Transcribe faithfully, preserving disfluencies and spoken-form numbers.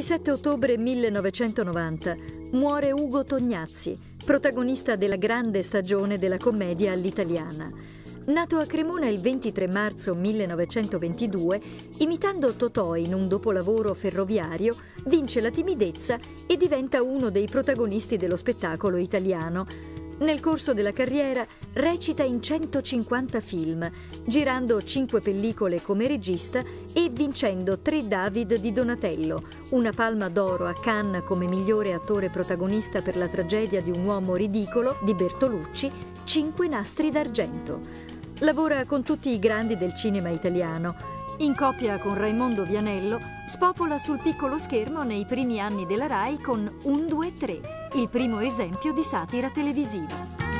ventisette ottobre millenovecentonovanta muore Ugo Tognazzi, protagonista della grande stagione della commedia all'italiana. Nato a Cremona il ventitré marzo millenovecentoventidue, imitando Totò in un dopolavoro ferroviario, vince la timidezza e diventa uno dei protagonisti dello spettacolo italiano. Nel corso della carriera recita in centocinquanta film, girando cinque pellicole come regista e vincendo tre David di Donatello, una Palma d'Oro a Cannes come migliore attore protagonista per La tragedia di un uomo ridicolo di Bertolucci, cinque Nastri d'argento. Lavora con tutti i grandi del cinema italiano. In coppia con Raimondo Vianello, spopola sul piccolo schermo nei primi anni della Rai con Un, due, tre, il primo esempio di satira televisiva.